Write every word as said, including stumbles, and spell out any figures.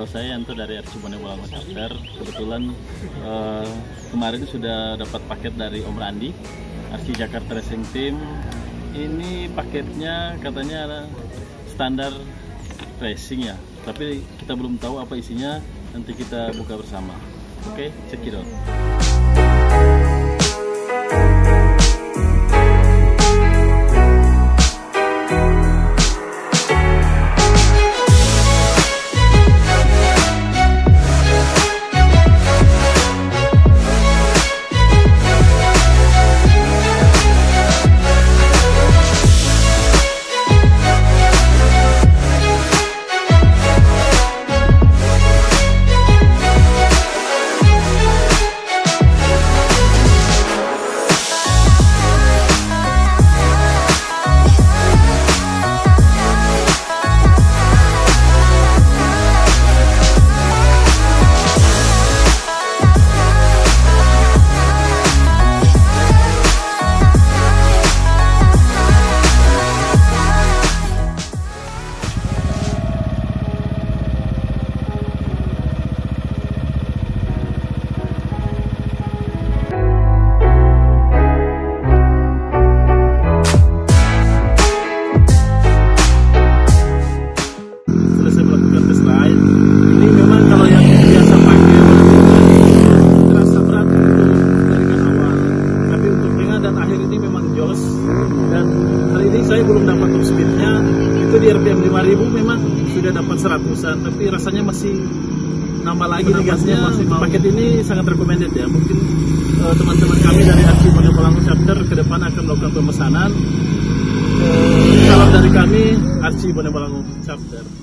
saya Yanto dari R C Bonebolango Chapter. Kebetulan uh, kemarin sudah dapat paket dari Om Randi, R C Jakarta Racing Team. Ini paketnya katanya standar racing ya, tapi kita belum tahu apa isinya, nanti kita buka bersama. Oke, okay, check it out. Dan hari ini saya belum dapat top speednya, itu di R P M lima ribu memang sudah dapat seratusan, tapi rasanya masih nambah lagi nih gasnya. Paket ini sangat recommended ya, mungkin teman-teman uh, kami dari R C Bonebolango Chapter ke depan akan melakukan pemesanan. Uh, salam dari kami R C Bonebolango Chapter.